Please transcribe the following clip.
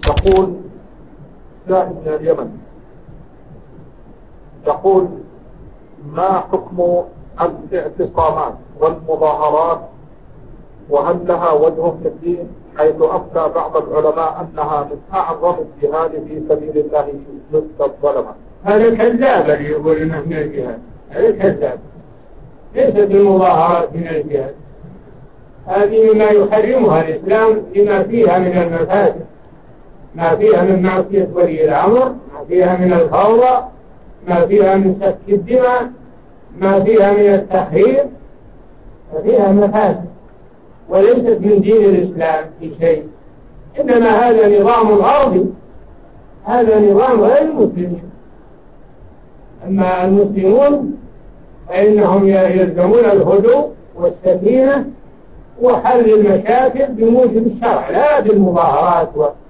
يقول سائل من اليمن، يقول: ما حكم الاعتصامات والمظاهرات، وهل لها وجه في الدين، حيث أفتى بعض العلماء أنها من أعظم الجهاد في سبيل الله ضد الظلمة؟ هذا كذاب اللي يقول إنه من الجهاد، هذا كذاب، ليست المظاهرات من الجهاد، هذه مما يحرمها الإسلام لما فيها من المفاسد، ما فيها من معصية ولي الأمر، ما فيها من الفوضى، ما فيها من سفك الدماء، ما فيها من التحرير، فيها مفاسد وليست من دين الإسلام في شيء، إنما هذا نظام غربي، هذا نظام غير المسلمين. أما المسلمون فإنهم يلزمون الهدوء والسكينة وحل المشاكل بموجب الشرع لا بالمظاهرات